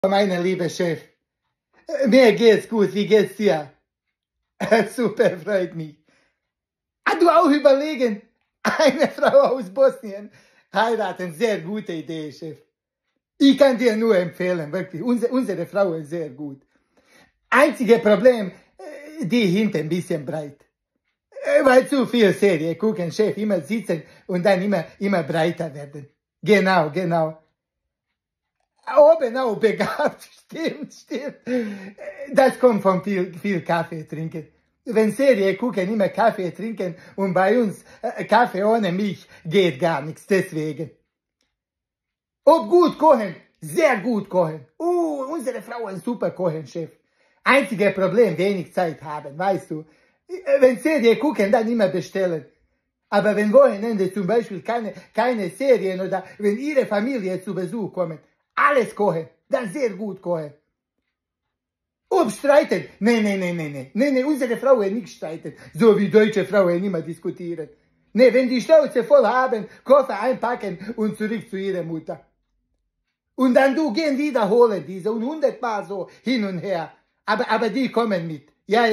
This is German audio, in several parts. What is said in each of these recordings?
Meine liebe Chef, mir geht's gut, wie geht's dir? Super, freut mich. Du auch überlegen, eine Frau aus Bosnien heiraten, sehr gute Idee, Chef. Ich kann dir nur empfehlen, wirklich, unsere Frau ist sehr gut. Einzige Problem, die hinten ein bisschen breit. Weil zu viel Serie gucken, Chef, immer sitzen und dann immer breiter werden. Genau. Oben auch begabt, stimmt. Das kommt von viel Kaffee trinken. Wenn Serie gucken, immer Kaffee trinken und bei uns Kaffee ohne Milch geht gar nichts, deswegen. Ob gut kochen, sehr gut kochen. Unsere Frau ist super kochen, Chef. Einzige Problem, wenig Zeit haben, weißt du. Wenn Serie gucken, dann immer bestellen. Aber wenn Wochenende zum Beispiel keine Serien oder wenn ihre Familie zu Besuch kommen, alles kochen, dann sehr gut kochen. Ob streiten? Nee, unsere Frauen nicht streiten, so wie deutsche Frauen immer diskutieren. Nee, wenn die Schnauze voll haben, Koffer einpacken und zurück zu ihrer Mutter. Und dann du gehen wiederholen diese und 100-mal so hin und her. Aber die kommen mit. Ja.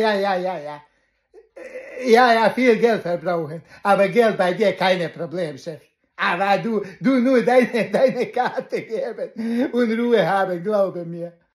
Ja, viel Geld verbrauchen. Aber Geld bei dir keine Problem, Chef. Aber du nur deine Karte geben und Ruhe haben, glaube mir.